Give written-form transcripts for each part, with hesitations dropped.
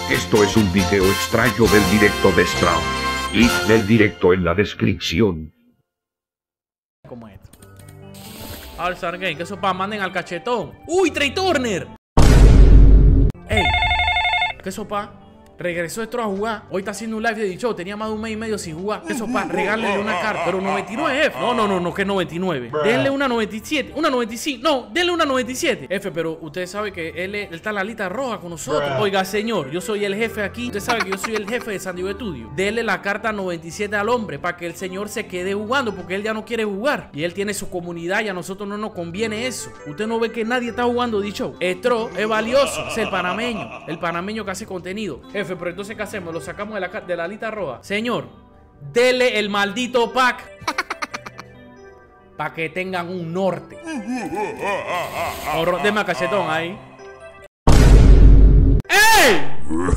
Esto es un video extraño del directo de Straw. Link del directo en la descripción. Como esto. Al Sargate, que eso pa, manden al cachetón. ¡Uy, Trey Turner! ¡Ey! ¿Qué sopa? Regresó esto a jugar. Hoy está haciendo un live de show. Tenía más de un mes y medio sin jugar. ¿Qué sopa? Regálenle una carta. Pero 99 F. No, que 99. Denle una 97. Una 95. No, denle una 97. F, pero usted sabe que él está en la lista roja con nosotros. Oiga, señor, yo soy el jefe aquí. Usted sabe que yo soy el jefe de San Diego Studio. Denle la carta 97 al hombre para que el señor se quede jugando, porque él ya no quiere jugar. Y él tiene su comunidad y a nosotros no nos conviene eso. Usted no ve que nadie está jugando dicho. Estro es valioso. Es el panameño que hace contenido. Jefe, pero entonces ¿qué hacemos? Lo sacamos de la lista roja. Señor, dele el maldito pack para que tengan un norte. Deme a cachetón ahí. ¡Ey!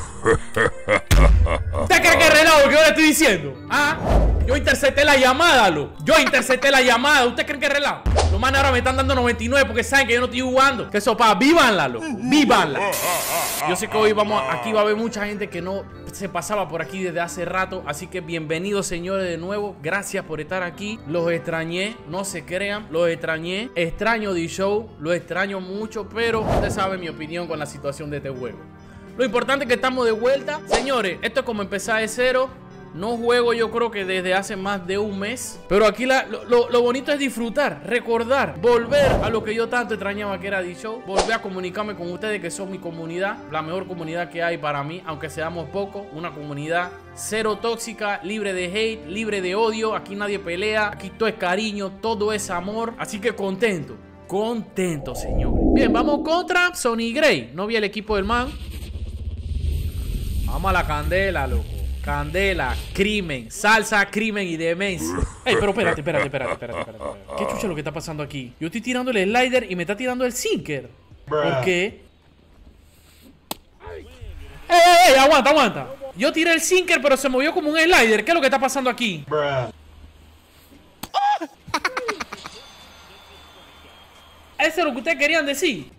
¿Usted cree que es relajo lo que yo le estoy diciendo? ¿Ah? Yo intercepté la llamada, loco. ¿Usted cree que es relajo? Los manes ahora me están dando 99 porque saben que yo no estoy jugando. Que sopa, vívanla, loco. Vívanla. Yo sé que hoy aquí va a haber mucha gente que no se pasaba por aquí desde hace rato. Así que bienvenidos, señores, de nuevo. Gracias por estar aquí. Los extrañé, no se crean. Los extrañé. Extraño The Show. Lo extraño mucho, pero usted sabe mi opinión con la situación de este juego. Lo importante es que estamos de vuelta. Señores, esto es como empezar de cero. No juego yo creo que desde hace más de un mes. Pero aquí lo bonito es disfrutar, recordar, volver a lo que yo tanto extrañaba que era The Show. Volver a comunicarme con ustedes que son mi comunidad. La mejor comunidad que hay para mí, aunque seamos pocos. Una comunidad cero tóxica, libre de hate, libre de odio. Aquí nadie pelea, aquí todo es cariño, todo es amor. Así que contento, señores. Bien, vamos contra Sonny Gray. No vi el equipo del man. Vamos a la candela, loco. Candela, crimen, salsa, crimen y demencia. Ey, pero espérate. ¿Qué chucha es lo que está pasando aquí? Yo estoy tirando el slider y me está tirando el sinker. ¿Por qué? ¡Ey! Aguanta. Yo tiré el sinker, pero se movió como un slider. ¿Qué es lo que está pasando aquí? ¿Eso es lo que ustedes querían decir?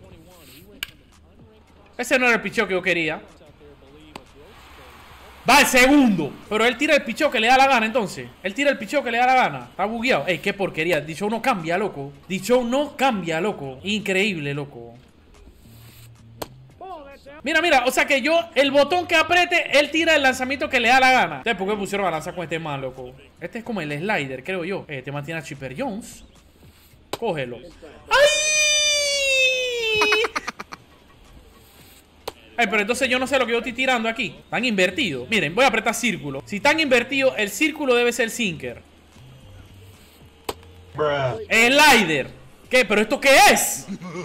Ese no era el picheo que yo quería. Va el segundo. Pero él tira el picheo que le da la gana, entonces. Él tira el picheo que le da la gana. Está bugueado. Ey, qué porquería. The Show no cambia, loco. The Show no cambia, loco. Increíble, loco. Mira. O sea que yo, el botón que apriete, él tira el lanzamiento que le da la gana. Entonces, ¿por qué pusieron a lanzar con este man, loco? Este es como el slider, creo yo. Este man tiene a Chipper Jones. Cógelo. ¡Ay! Ay, pero entonces yo no sé lo que yo estoy tirando aquí. Están invertidos. Miren, voy a apretar círculo. Si están invertidos, el círculo debe ser sinker. Slider. ¿Qué? ¿Pero esto qué es?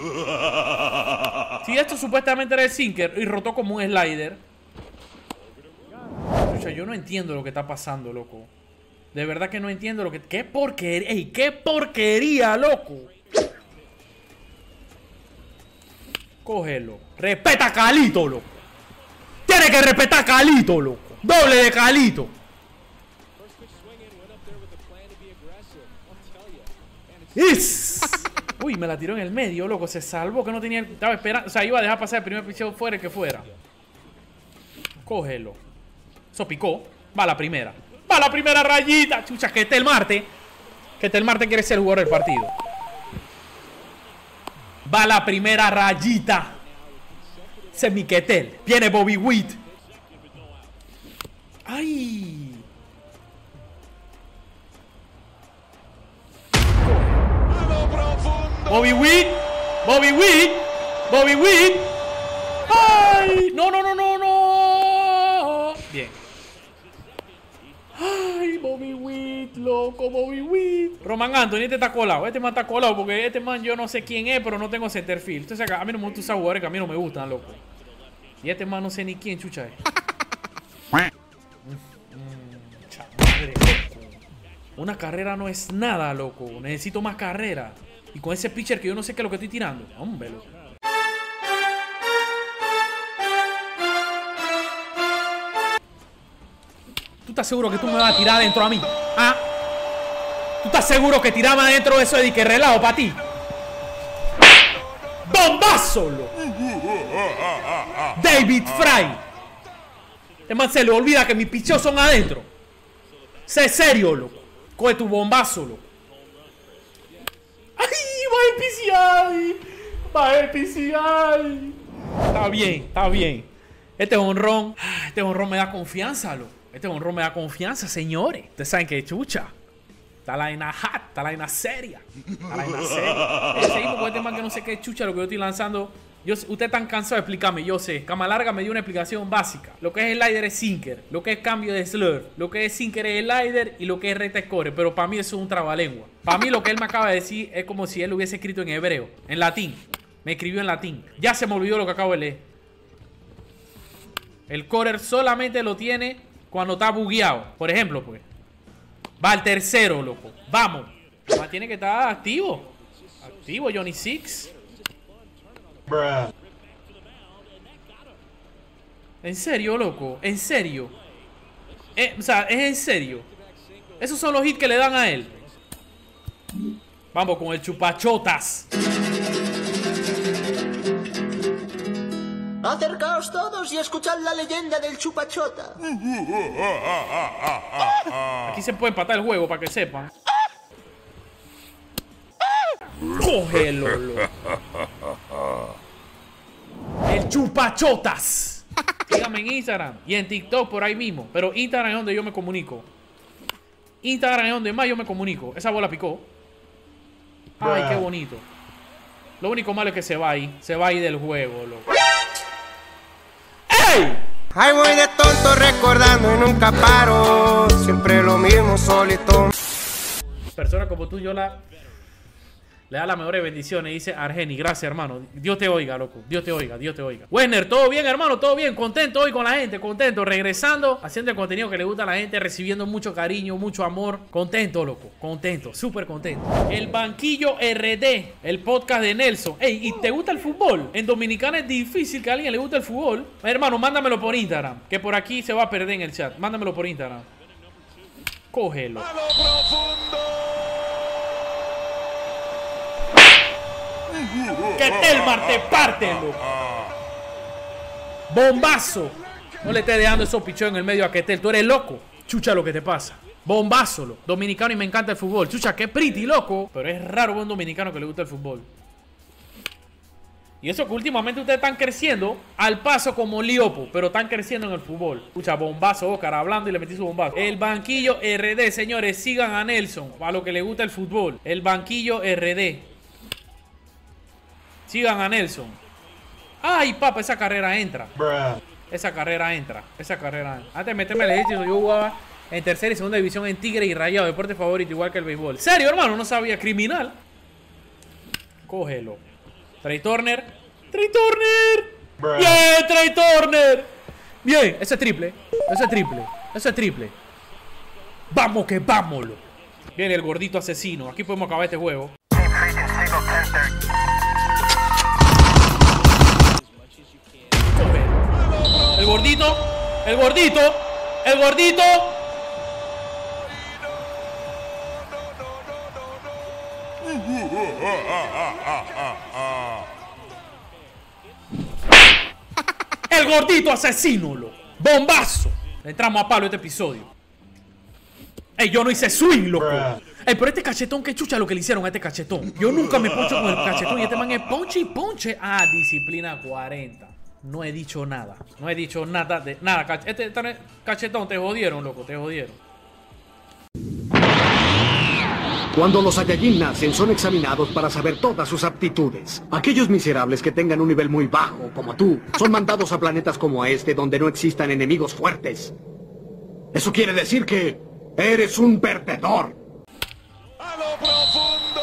Si esto supuestamente era el sinker y rotó como un slider. O sea, yo no entiendo lo que está pasando, loco. De verdad que no entiendo lo que... ¡Qué porquería! ¡Ey, qué porquería, loco! Cógelo. Respeta a Calito, loco. Tiene que respetar a Calito, loco. Doble de Calito. Uy, me la tiró en el medio, loco. Se salvó, que no tenía... Estaba esperando. O sea, iba a dejar pasar el primer picheo fuera el que fuera. Cógelo. Eso picó. Va la primera. Va la primera rayita. Chucha, que este el Marte. Que este el Marte quiere ser el jugador del partido. Va la primera rayita. Ese es mi Ketel. Viene Bobby Witt. ¡Ay! Bobby Witt. ¡Ay! No. Bien. ¡Ay, Bobby Witt, loco, Bobby Witt! Roman Anthony, este está colado. Este man está colado porque este man yo no sé quién es, pero no tengo centerfield. Entonces a mí no me gustan esos jugadores que a mí no me gustan, loco. Y este man no sé ni quién, chucha es. Madre, loco. Una carrera no es nada, loco. Necesito más carrera. Y con ese pitcher que yo no sé qué es lo que estoy tirando. Hombre, loco. ¿Tú estás seguro que tú me vas a tirar adentro a mí? ¿Ah? ¿Tú estás seguro que tiraba adentro eso de que relajo para ti? ¡Bombazo! David Fry. Es más, se le olvida que mis picheos son adentro. Sé serio, loco. Coge tu bombazo, loco. ¡Ay! Va el PCI. Va el PCI. Está bien, está bien. Este honrón me da confianza, loco. Este honrón me da confianza, señores. Ustedes saben que chucha. Está la vaina hot, está la vaina seria. Está la vaina seria. Seguimos con este man que no sé qué chucha lo que yo estoy lanzando. Usted tan cansado de explicarme, yo sé. Cama Larga me dio una explicación básica. Lo que es slider es sinker, lo que es cambio de slur, lo que es sinker es slider y lo que es recta es core. Pero para mí eso es un trabalengua. Para mí lo que él me acaba de decir es como si él lo hubiese escrito en hebreo, en latín. Me escribió en latín. Ya se me olvidó lo que acabo de leer. El core solamente lo tiene cuando está bugueado. Por ejemplo, pues. Va al tercero, loco. Vamos. Tiene que estar activo. Activo, Johnny Six. Bruh. ¿En serio, loco? ¿En serio? O sea, es en serio. Esos son los hits que le dan a él. Vamos con el chupachotas. Acercaos todos y escuchad la leyenda del chupachota. Aquí se puede empatar el juego para que sepan. Cógelo, loco. El chupachotas. Síganme en Instagram y en TikTok por ahí mismo. Pero Instagram es donde yo me comunico. Instagram es donde más yo me comunico. Esa bola picó. Ay, qué bonito. Lo único malo es que se va ahí. Se va ahí del juego, loco. ¡Ey! Ay, voy de tonto recordando y nunca paro. Siempre lo mismo, solito. Persona como tú, yo le da las mejores bendiciones. Dice Argeni, gracias, hermano. Dios te oiga, loco. Dios te oiga, Dios te oiga. Werner, todo bien, hermano, todo bien. Contento hoy con la gente, contento. Regresando, haciendo el contenido que le gusta a la gente, recibiendo mucho cariño, mucho amor. Contento, loco. Contento, súper contento. El Banquillo RD, el podcast de Nelson. Ey, ¿y te gusta el fútbol? En Dominicana es difícil que a alguien le guste el fútbol. Hermano, mándamelo por Instagram, que por aquí se va a perder en el chat. Mándamelo por Instagram. Cógelo. A lo profundo. Que Telmar te parte, loco. Bombazo. No le estés dejando esos pichos en el medio a Ketel. Tú eres loco. Chucha lo que te pasa. Bombazo, loco. Dominicano y me encanta el fútbol. Chucha, qué pretty, loco. Pero es raro ver un dominicano que le gusta el fútbol. Y eso que últimamente ustedes están creciendo al paso como Liopo, pero están creciendo en el fútbol. Escucha, bombazo, Oscar hablando y le metí su bombazo. El Banquillo RD, señores, sigan a Nelson, a lo que le gusta el fútbol. El Banquillo RD. Sigan a Nelson. Ay, papá, esa carrera entra. Bruh. Esa carrera entra. Esa carrera entra. Antes de meterme al ejército, yo jugaba en tercera y segunda división en Tigre y Rayado. Deporte favorito, igual que el béisbol. ¿Serio, hermano? No sabía. Criminal. Cógelo. Trey Turner. Trey Turner. Bruh. Bien, Trey Turner. Bien, ese es triple. Ese es triple. Ese es triple. Vamos que vámonos. Viene el gordito asesino. Aquí podemos acabar este juego. El gordito. El gordito. El gordito. El gordito asesino, loco. Bombazo. Le entramos a palo este episodio. Ey, yo no hice swing, loco. Ey, pero este cachetón, qué chucha lo que le hicieron a este cachetón. Yo nunca me poncho con el cachetón y este man es ponche y ponche. Ah, disciplina 40. No he dicho nada. No he dicho nada de nada. Este cachetón, te jodieron, loco. Te jodieron. Cuando los Saiyajin nacen, son examinados para saber todas sus aptitudes. Aquellos miserables que tengan un nivel muy bajo, como tú, son mandados a planetas como este, donde no existan enemigos fuertes. Eso quiere decir que eres un perdedor. A lo profundo.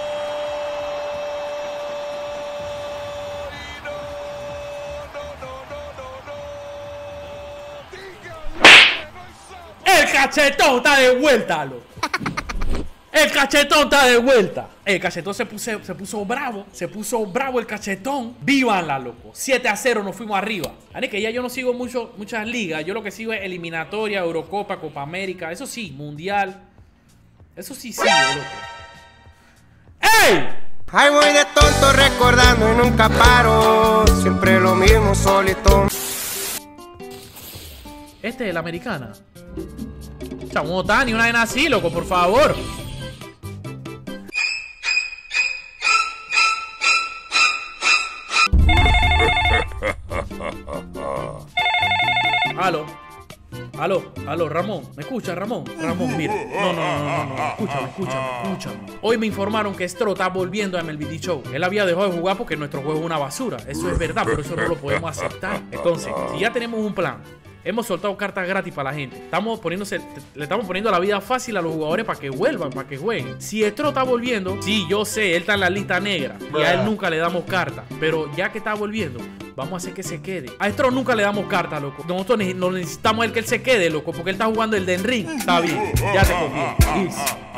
El cachetón está de vuelta, loco. El cachetón está de vuelta. El cachetón se puso bravo. Se puso bravo el cachetón. Vívanla, loco. 7-0 nos fuimos arriba. Así que ya yo no sigo muchas ligas. Yo lo que sigo es eliminatoria, Eurocopa, Copa América. Eso sí, Mundial. Eso sí sigo, loco. ¡Ey! Ay, voy de tonto recordando y nunca paro. Siempre lo mismo, solito. Este es la americana. Chamo Otani, una vaina así, loco, por favor. Aló, Ramón. ¿Me escucha, Ramón? Ramón, mira. No. Escúchame. Hoy me informaron que Stroh está volviendo a MLB The Show. Él había dejado de jugar porque nuestro juego es una basura. Eso es verdad, pero eso no lo podemos aceptar. Entonces, si ya tenemos un plan, hemos soltado cartas gratis para la gente, le estamos poniendo la vida fácil a los jugadores para que vuelvan, para que jueguen. Si Stroh está volviendo, sí, yo sé, él está en la lista negra y a él nunca le damos carta, pero ya que está volviendo, vamos a hacer que se quede. A Stroh nunca le damos carta, loco. Nosotros no necesitamos a él que él se quede, loco, porque él está jugando el Den Ring. Está bien, ya te conviene.